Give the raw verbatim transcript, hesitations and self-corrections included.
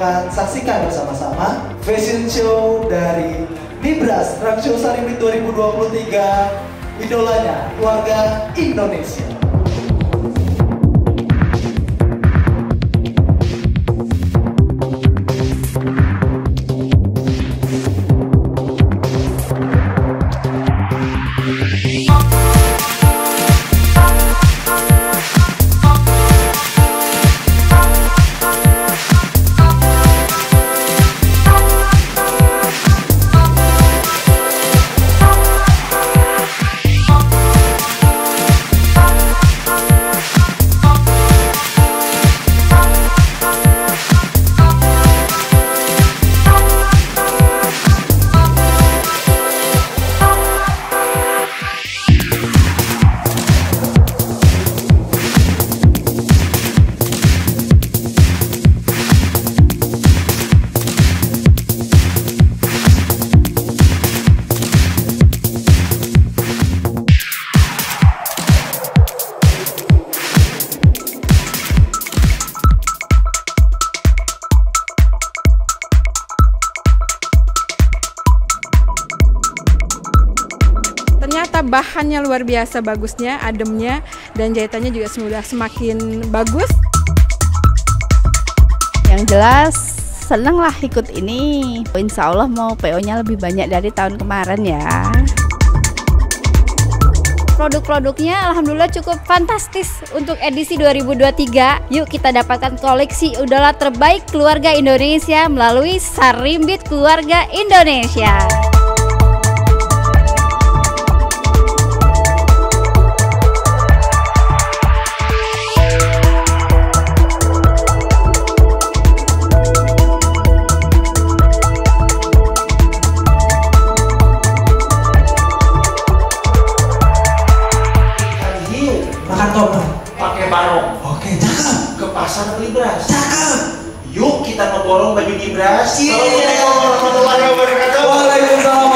akan saksikan bersama-sama fashion show dari Libras Trunk Show Sarimbit dua ribu dua puluh tiga, idolanya keluarga Indonesia. Ternyata bahannya luar biasa bagusnya, ademnya, dan jahitannya juga sudah semakin bagus. Yang jelas seneng lah ikut ini. Insya Allah mau P O-nya lebih banyak dari tahun kemarin ya. Produk-produknya alhamdulillah cukup fantastis untuk edisi dua ribu dua puluh tiga. Yuk kita dapatkan koleksi idola terbaik keluarga Indonesia melalui Sarimbit Keluarga Indonesia. Makan tomat, pakai barong. oke, cakep, Ke pasar beli beras. cakep. Yuk kita ngeborong baju di beras. Iya. Assalamualaikum warahmatullahi wabarakatuh. Waalaikumsalam